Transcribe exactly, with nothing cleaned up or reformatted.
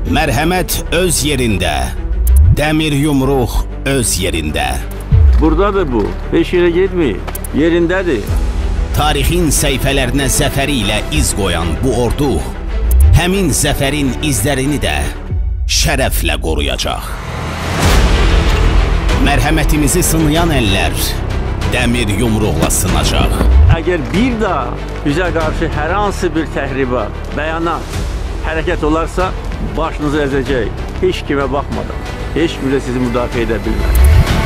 Mərhəmət öz yerində, dəmir yumruq öz yerində. Buradadır bu, heç yerə getməyib, yerindədir. Tarixin səhifələrinə zəfəri ilə iz qoyan bu ordu, həmin zəfərin izlərini də şərəflə qoruyacaq. Mərhəmətimizi sınayan əllər dəmir yumruqla sınacaq. Əgər bir daha bizə qarşı hər hansı bir təhribat, bəyanat, hərəkət olarsa, başınızı əzəcək. Heç kimə baxmadan, heç kimə sizi müdafiə edə bilməz.